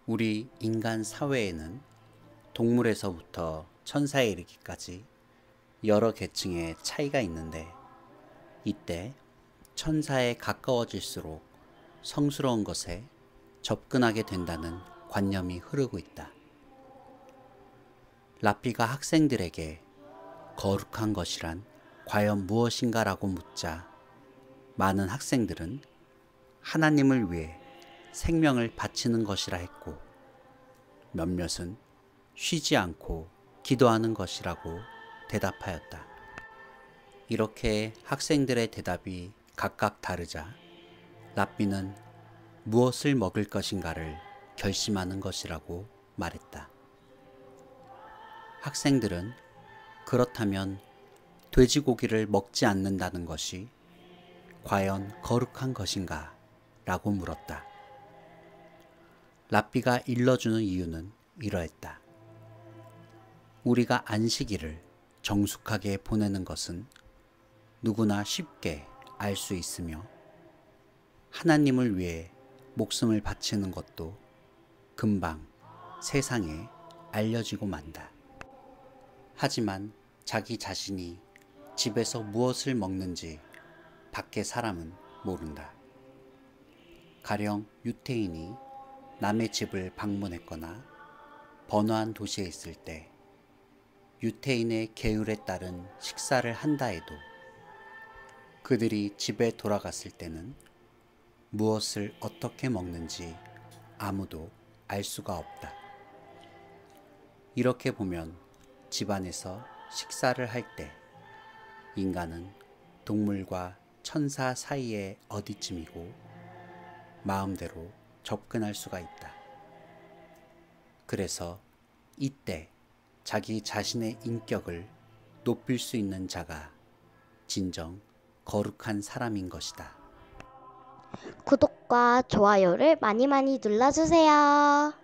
우리 인간 사회에는 동물에서부터 천사에 이르기까지 여러 계층의 차이가 있는데, 이때 천사에 가까워질수록 성스러운 것에 접근하게 된다는 관념이 흐르고 있다. 라삐가 학생들에게 거룩한 것이란 과연 무엇인가라고 묻자, 많은 학생들은 하나님을 위해 생명을 바치는 것이라 했고, 몇몇은 쉬지 않고 기도하는 것이라고 대답하였다. 이렇게 학생들의 대답이 각각 다르자 라삐는 무엇을 먹을 것인가를 결심하는 것이라고 말했다. 학생들은 그렇다면 돼지고기를 먹지 않는다는 것이 과연 거룩한 것인가? 라고 물었다. 라삐가 일러주는 이유는 이러했다. 우리가 안식일을 정숙하게 보내는 것은 누구나 쉽게 알 수 있으며, 하나님을 위해 목숨을 바치는 것도 금방 세상에 알려지고 만다. 하지만 자기 자신이 집에서 무엇을 먹는지 밖의 사람은 모른다. 가령 유태인이 남의 집을 방문했거나 번화한 도시에 있을 때 유태인의 계율에 따른 식사를 한다 해도 그들이 집에 돌아갔을 때는 무엇을 어떻게 먹는지 아무도 알 수가 없다. 이렇게 보면 집안에서 식사를 할 때 인간은 동물과 천사 사이에 어디쯤이고 마음대로 접근할 수가 있다. 그래서 이때 자기 자신의 인격을 높일 수 있는 자가 진정 거룩한 사람인 것이다. 구독과 좋아요를 많이 많이 눌러주세요.